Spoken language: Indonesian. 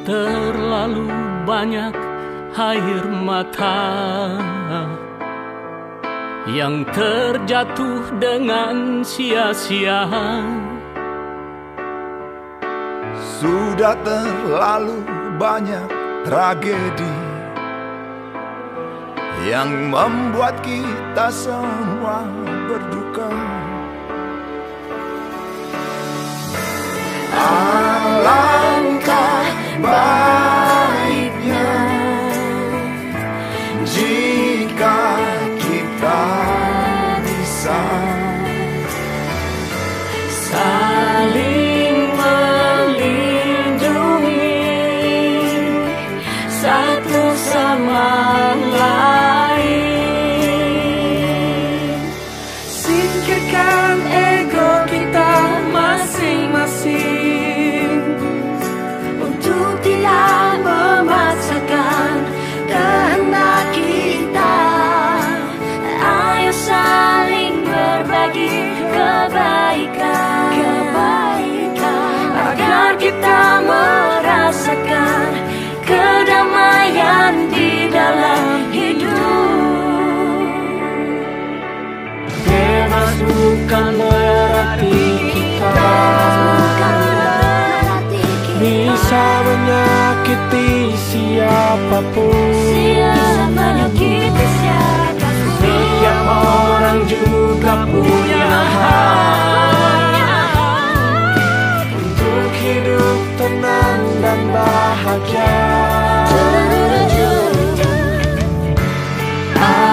terlalu banyak air mata yang terjatuh dengan sia-sia. Sudah terlalu banyak tragedi yang membuat kita semua berduka. Alangkah baiknya jika kita bisa saling melindungi satu sama lain. Singkirkan ego kita masing-masing untuk tidak memaksakan kehendak kita. Ayo saling berbagi kebaikan agar kita merasakan kedamaian di dalam hidup. Bebas bukan berarti kita bisa menyakiti siapapun. Setiap orang juga punya hak untuk hidup tenang dan bahagia.